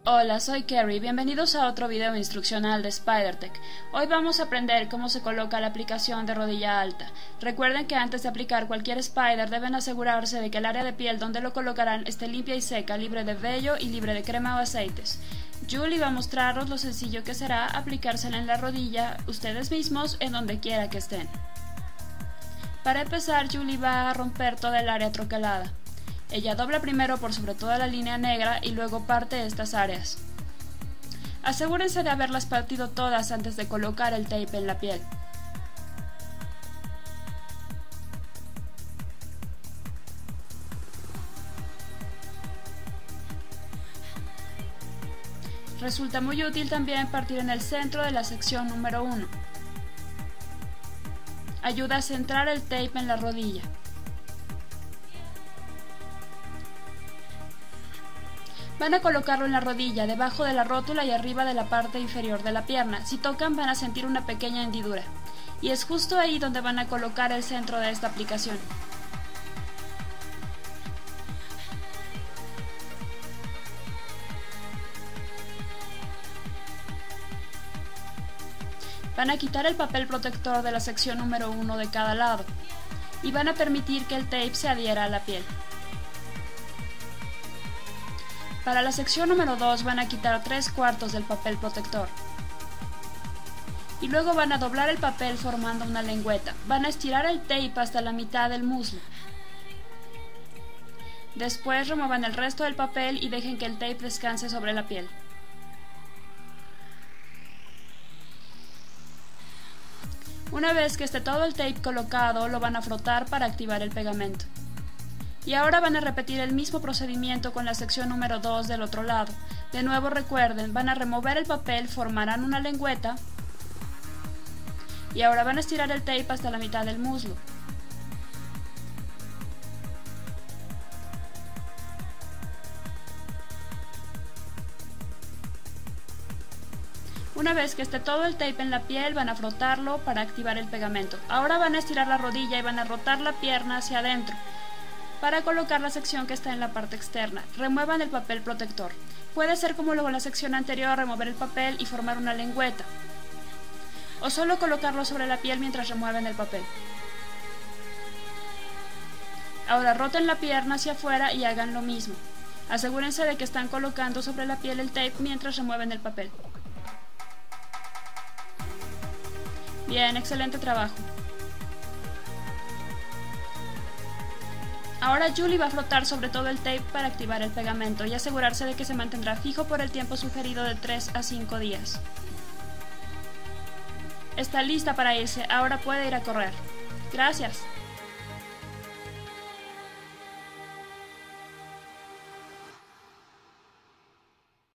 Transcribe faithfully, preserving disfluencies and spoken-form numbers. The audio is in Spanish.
Hola, soy Kerry, bienvenidos a otro video instruccional de SpiderTech. Hoy vamos a aprender cómo se coloca la aplicación de rodilla alta. Recuerden que antes de aplicar cualquier Spider deben asegurarse de que el área de piel donde lo colocarán esté limpia y seca, libre de vello y libre de crema o aceites. Julie va a mostraros lo sencillo que será aplicársela en la rodilla ustedes mismos en donde quiera que estén. Para empezar, Julie va a romper toda el área troquelada. Ella dobla primero por sobre toda la línea negra y luego parte estas áreas. Asegúrense de haberlas partido todas antes de colocar el tape en la piel. Resulta muy útil también partir en el centro de la sección número uno. Ayuda a centrar el tape en la rodilla. Van a colocarlo en la rodilla, debajo de la rótula y arriba de la parte inferior de la pierna. Si tocan van a sentir una pequeña hendidura. Y es justo ahí donde van a colocar el centro de esta aplicación. Van a quitar el papel protector de la sección número uno de cada lado. Y van a permitir que el tape se adhiera a la piel. Para la sección número dos van a quitar tres cuartos del papel protector. Y luego van a doblar el papel formando una lengüeta. Van a estirar el tape hasta la mitad del muslo. Después remuevan el resto del papel y dejen que el tape descanse sobre la piel. Una vez que esté todo el tape colocado, lo van a frotar para activar el pegamento. Y ahora van a repetir el mismo procedimiento con la sección número dos del otro lado. De nuevo recuerden, van a remover el papel, formarán una lengüeta y ahora van a estirar el tape hasta la mitad del muslo. Una vez que esté todo el tape en la piel, van a frotarlo para activar el pegamento. Ahora van a estirar la rodilla y van a rotar la pierna hacia adentro para colocar la sección que está en la parte externa. Remuevan el papel protector. Puede ser como luego en la sección anterior, remover el papel y formar una lengüeta. O solo colocarlo sobre la piel mientras remueven el papel. Ahora roten la pierna hacia afuera y hagan lo mismo. Asegúrense de que están colocando sobre la piel el tape mientras remueven el papel. Bien, excelente trabajo. Ahora Julie va a frotar sobre todo el tape para activar el pegamento y asegurarse de que se mantendrá fijo por el tiempo sugerido de tres a cinco días. Está lista para irse, ahora puede ir a correr. Gracias.